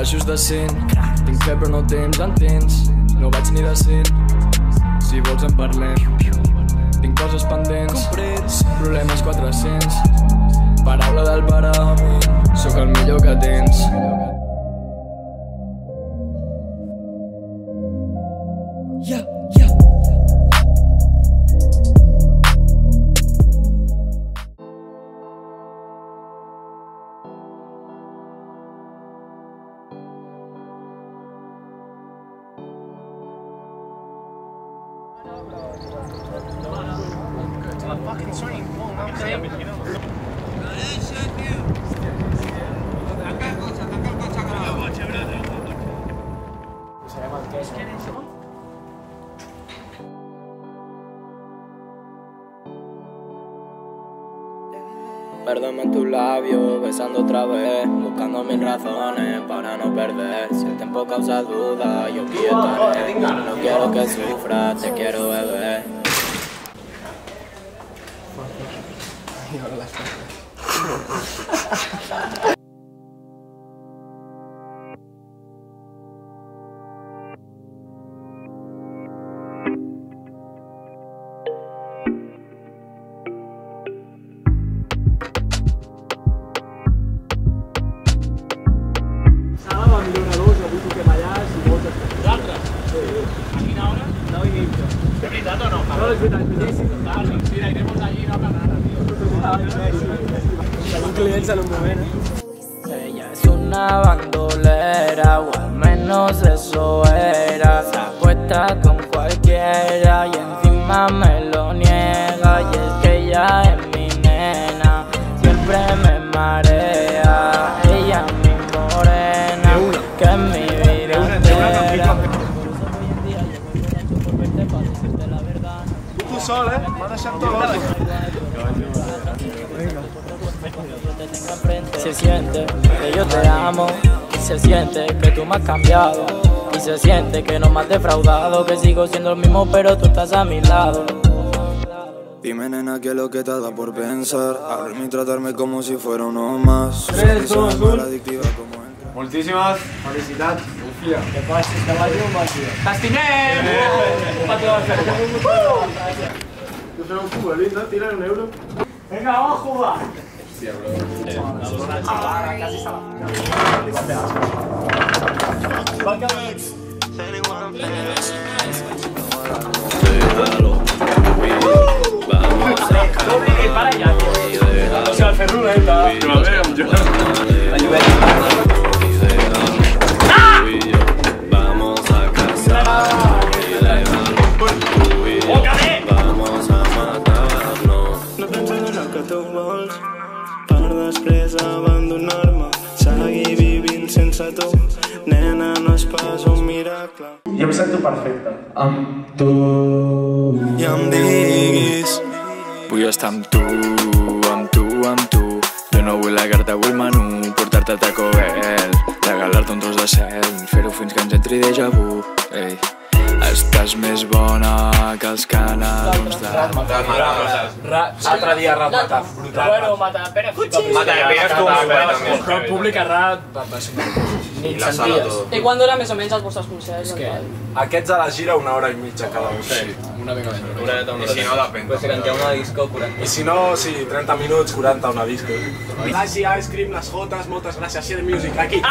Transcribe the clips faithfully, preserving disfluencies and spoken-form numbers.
baixos de cent. Tinc fe però no temps, entens? No vaig ni de cent. Si vols en parlem. Tinc coses pendents, problemes quatre-cents. Paraula del parament, sóc el millor que tens. Yeah, yeah. Fucking swing, I'm saying, you know. Perdóname en tus labios, besando otra vez, buscando mil razones para no perder. Si el tiempo causa duda, yo aquí estaré. No quiero que sufras, te quiero beber. Ella es una bandolera, o al menos eso era. Se acuesta con cualquiera y encima me lo niega. Y es que ella es mi nena, siempre me marea. Ella es mi morena, que es mi vida entera. Tu sol, eh? M'ha deixat tot l'hora. Se siente que yo te amo, y se siente que tú me has cambiado, y se siente que no me has defraudado, que sigo siendo el mismo pero tú estás a mi lado. Dime nena qué es lo que te da por pensar, hablarme y tratarme como si fuera uno más. Tres, dos, un. Adictiva como él. Moltíssimes felicitats, Sofia. Que passis, que vagi un vacío. T'estimem! Que feu un futbolín, no? Tira un euro. Venga, vamos a jugar. Hòstia, bro. Para allá. O sea, el Ferruleta. Que va bé, amb jo. La lluveta. Nena, no és pas un miracle. Jo em sento perfecte. Amb tu. I em diguis vull estar amb tu, amb tu, amb tu. Jo no vull lagar-te, vull menú, portar-te a Taco Bell, regalar-te un tros de cel, fer-ho fins que ens entri déjà vu. Ei, estàs més bona que els canals de... Altre dia rat matat. Bueno, mata Pere flipa. Mata Pere és com bé. Però el públic a rat va ser Ni senties. I quan dura més o menys els vostres concerts? Aquests a la gira una hora i mitja cada un. Sí, una mica més. I si no, depèn. Pues si canteu una disco, quaranta. I si no, sí, trenta minuts, quaranta una disco. Dashi Ice Cream, Las Jotas, moltes gràcies, Share Music, aquí.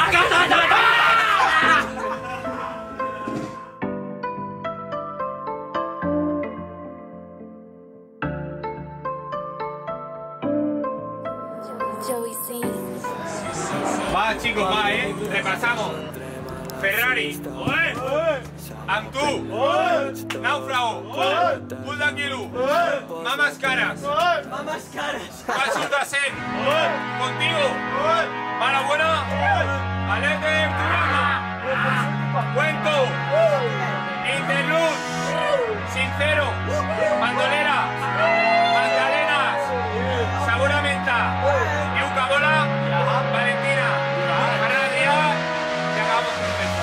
Va, chicos, va, eh. Repasamos. Ferrari. Amb tu. Náufrago. Bull d'Anguilú. Mamas caras. Mamas caras. Pasos de cent. Contigo. Mala buena. Alete en programa. Cuento. Interlude. Sincero. Bandolera. Magdalenas. Sabor a menta. Yuca bola. Valentina. Ferrari. Y acabamos con fiesta.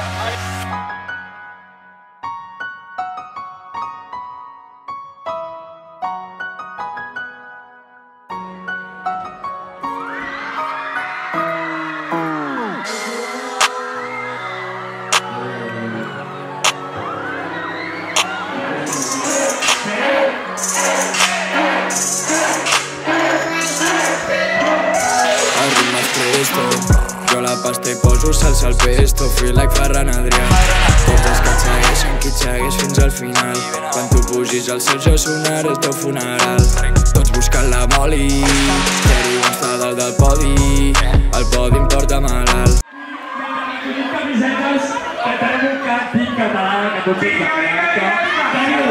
la pasta i poso salsa al pesto. Feel like Ferran Adrià. Tots els que et segueixen, qui et segueix fins al final. Quan tu pugis al cel jo sonaré el teu funeral. Tots buscant la moli, Jerry està dalt del podi. El podi em porta malalt. Tenim camisetes que tenim un càntic català que tots ens agrada. Teniu...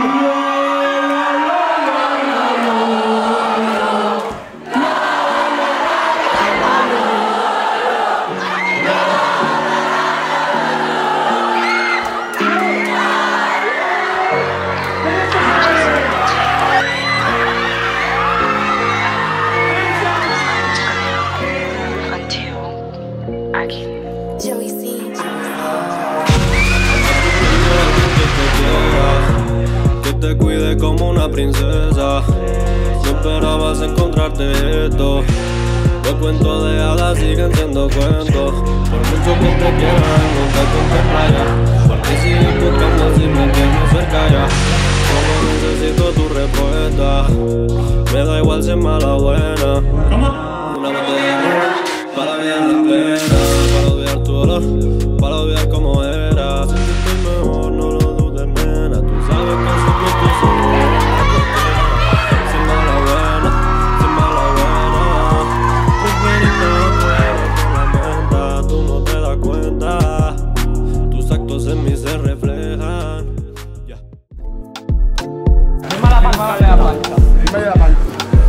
Que te cuide como una princesa. No esperabas encontrarte esto. Los cuentos de hadas siguen siendo cuentos. Por mucho que te quieran, nunca contempla ya. Porque sigues buscando si me tienes cerca ya. Solo necesito tu respuesta. Me da igual si es mala o buena. Una botella para olvidar la pena, para olvidar tu dolor, para olvidar cómo era. Si estoy mejor, no lo dudes, nena. Tú sabes que soy tu tesoro. Sin mala buena, sin mala buena. Preferiste con la menta, tú no te das cuenta. Tus actos en mí se reflejan. Ya. Dime la pancha. Dime la pancha. Dime la pancha.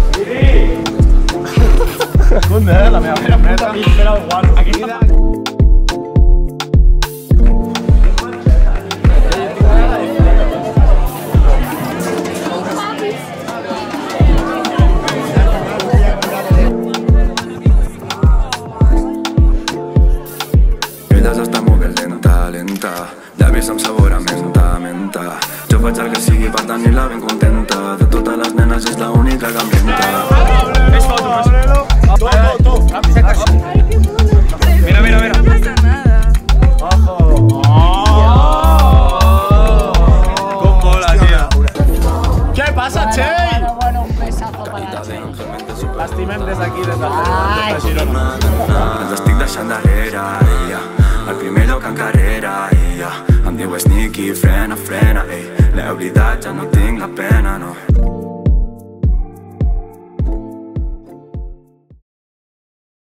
¿Dónde es la meva paneta? Espera, igual. Aquí está. Ella s'està movent lenta, lenta. Llavis amb sabor a menta, menta. Jo faig el que sigui per tenir-la ben contenta. De totes les nenes és l'única que em renta. Tú, tú, tú. Mira, mira, mira. No pasa nada. Ojo. ¿Cómo mola, tía? ¿Qué pasa, Che? Bueno, bueno, un besazo para Che. L'estimem des d'aquí, des de Girona. Els estic deixant darrere, ella. Al primer lloc en carrera, ella. Em diu sneaky, frena, frena, ei. L'he oblidat, ja no tinc la pena, no.